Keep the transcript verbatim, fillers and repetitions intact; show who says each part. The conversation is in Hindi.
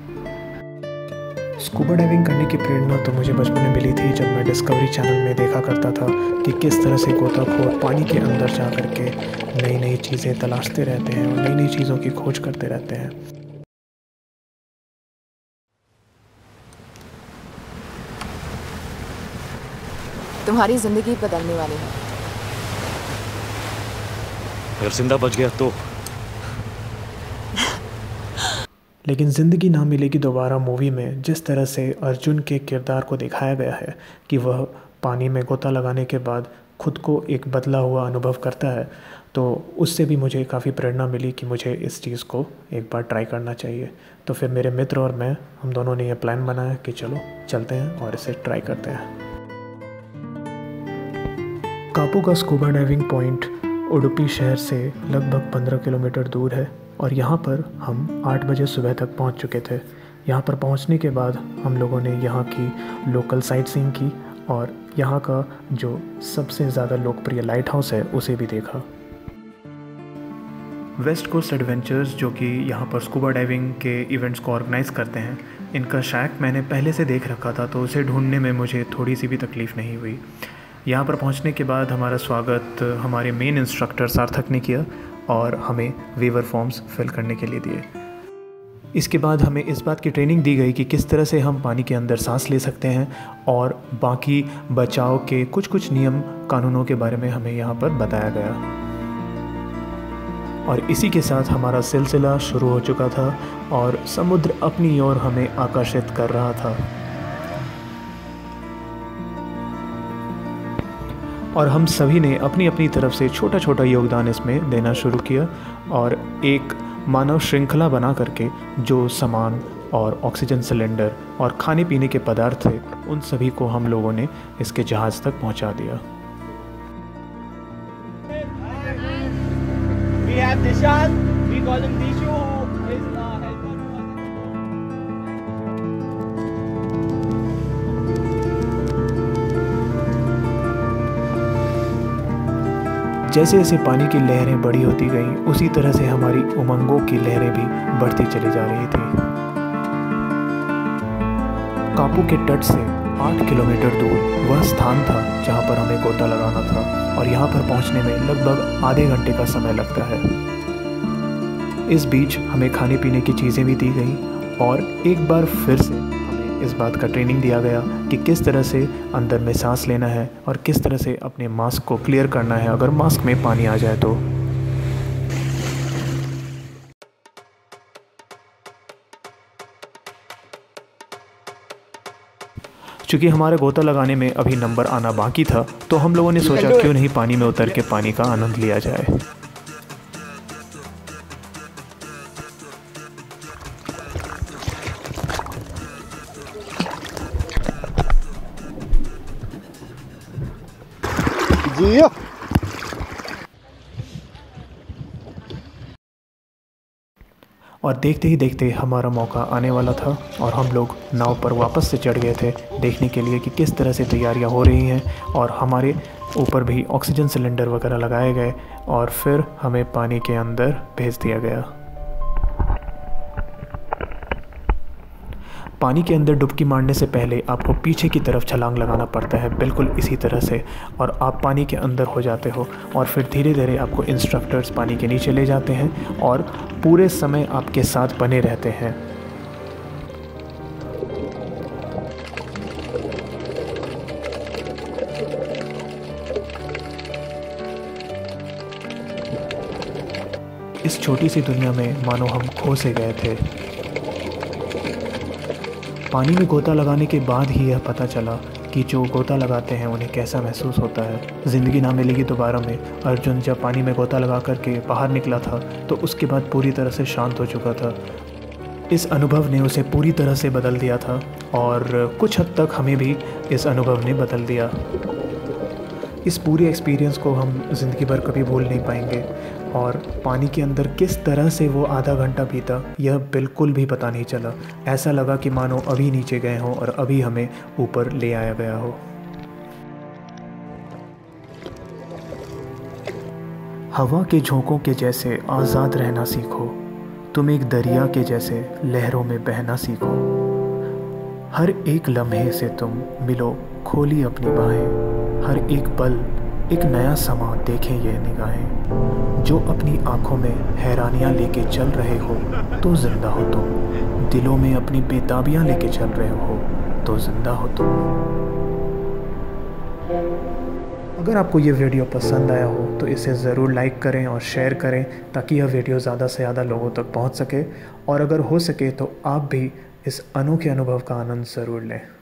Speaker 1: स्कूबा डाइविंग करने की प्रेरणा तो मुझे बचपन में मिली थी जब मैं डिस्कवरी चैनल में देखा करता था कि किस तरह से गोताखोर पानी के अंदर जा कर के नई नई चीज़ें तलाशते रहते हैं और नई नई चीज़ों की खोज करते रहते हैं।
Speaker 2: तुम्हारी जिंदगी बदलने वाली है।
Speaker 3: अगर जिंदा बच गया तो।
Speaker 1: लेकिन ज़िंदगी ना मिलेगी दोबारा मूवी में जिस तरह से अर्जुन के किरदार को दिखाया गया है कि वह पानी में गोता लगाने के बाद खुद को एक बदला हुआ अनुभव करता है, तो उससे भी मुझे काफ़ी प्रेरणा मिली कि मुझे इस चीज़ को एक बार ट्राई करना चाहिए। तो फिर मेरे मित्र और मैं हम दोनों ने यह प्लान बनाया कि चलो चलते हैं और इसे ट्राई करते हैं। कापू का स्कूबा डाइविंग पॉइंट उडुपी शहर से लगभग पंद्रह किलोमीटर दूर है और यहाँ पर हम आठ बजे सुबह तक पहुँच चुके थे। यहाँ पर पहुँचने के बाद हम लोगों ने यहाँ की लोकल साइट सीइंग की और यहाँ का जो सबसे ज़्यादा लोकप्रिय लाइट हाउस है उसे भी देखा। वेस्ट कोस्ट एडवेंचर्स जो कि यहाँ पर स्कूबा डाइविंग के इवेंट्स को ऑर्गेनाइज़ करते हैं, इनका शैक मैंने पहले से देख रखा था, तो उसे ढूंढने में मुझे थोड़ी सी भी तकलीफ़ नहीं हुई। यहाँ पर पहुँचने के बाद हमारा स्वागत हमारे मेन इंस्ट्रक्टर सार्थक ने किया और हमें वेवर फॉर्म्स फिल करने के लिए दिए। इसके बाद हमें इस बात की ट्रेनिंग दी गई कि किस तरह से हम पानी के अंदर सांस ले सकते हैं और बाकी बचाव के कुछ कुछ नियम कानूनों के बारे में हमें यहाँ पर बताया गया। और इसी के साथ हमारा सिलसिला शुरू हो चुका था और समुद्र अपनी ओर हमें आकर्षित कर रहा था और हम सभी ने अपनी अपनी तरफ से छोटा छोटा योगदान इसमें देना शुरू किया और एक मानव श्रृंखला बना करके जो सामान और ऑक्सीजन सिलेंडर और खाने पीने के पदार्थ थे उन सभी को हम लोगों ने इसके जहाज़ तक पहुंचा दिया।
Speaker 4: We have Dishan, we call him Dishu, who is uh, helper.
Speaker 1: जैसे जैसे पानी की लहरें बड़ी होती गईं, उसी तरह से हमारी उमंगों की लहरें भी बढ़ती चली जा रही थी। कापू के तट से आठ किलोमीटर दूर वह स्थान था जहां पर हमें गोता लगाना था और यहां पर पहुंचने में लगभग आधे घंटे का समय लगता है। इस बीच हमें खाने पीने की चीज़ें भी दी गई और एक बार फिर से हमें इस बात का ट्रेनिंग दिया गया कि किस तरह से अंदर में सांस लेना है और किस तरह से अपने मास्क को क्लियर करना है अगर मास्क में पानी आ जाए तो। चूँकि हमारे गोता लगाने में अभी नंबर आना बाकी था, तो हम लोगों ने सोचा क्यों नहीं पानी में उतर के पानी का आनंद लिया जाए। और देखते ही देखते हमारा मौका आने वाला था और हम लोग नाव पर वापस से चढ़ गए थे देखने के लिए कि किस तरह से तैयारियां हो रही हैं और हमारे ऊपर भी ऑक्सीजन सिलेंडर वगैरह लगाए गए और फिर हमें पानी के अंदर भेज दिया गया। पानी के अंदर डुबकी मारने से पहले आपको पीछे की तरफ छलांग लगाना पड़ता है, बिल्कुल इसी तरह से, और आप पानी के अंदर हो जाते हो और फिर धीरे धीरे आपको इंस्ट्रक्टर्स पानी के नीचे ले जाते हैं और पूरे समय आपके साथ बने रहते हैं। इस छोटी सी दुनिया में मानो हम खो से गए थे। पानी में गोता लगाने के बाद ही यह पता चला कि जो गोता लगाते हैं उन्हें कैसा महसूस होता है। ज़िंदगी ना मिलेगी दोबारा में अर्जुन जब पानी में गोता लगा करके बाहर निकला था तो उसके बाद पूरी तरह से शांत हो चुका था। इस अनुभव ने उसे पूरी तरह से बदल दिया था और कुछ हद तक हमें भी इस अनुभव ने बदल दिया। इस पूरे एक्सपीरियंस को हम ज़िंदगी भर कभी भूल नहीं पाएंगे और पानी के अंदर किस तरह से वो आधा घंटा बीता यह बिल्कुल भी पता नहीं चला। ऐसा लगा कि मानो अभी नीचे गए हों और अभी हमें ऊपर ले आया गया हो। हवा के झोंकों के जैसे आज़ाद रहना सीखो, तुम एक दरिया के जैसे लहरों में बहना सीखो। हर एक लम्हे से तुम मिलो, खोली अपनी बाहें। हर एक पल एक नया समा देखें ये निगाहें। जो अपनी आंखों में हैरानियां लेके चल रहे हो तो जिंदा हो तुम। दिलों में अपनी बेताबियां लेके चल रहे हो तो जिंदा हो तुम। अगर आपको ये वीडियो पसंद आया हो तो इसे ज़रूर लाइक करें और शेयर करें ताकि यह वीडियो ज़्यादा से ज़्यादा लोगों तक पहुंच सके। और अगर हो सके तो आप भी इस अनोखे अनुभव का आनंद ज़रूर लें।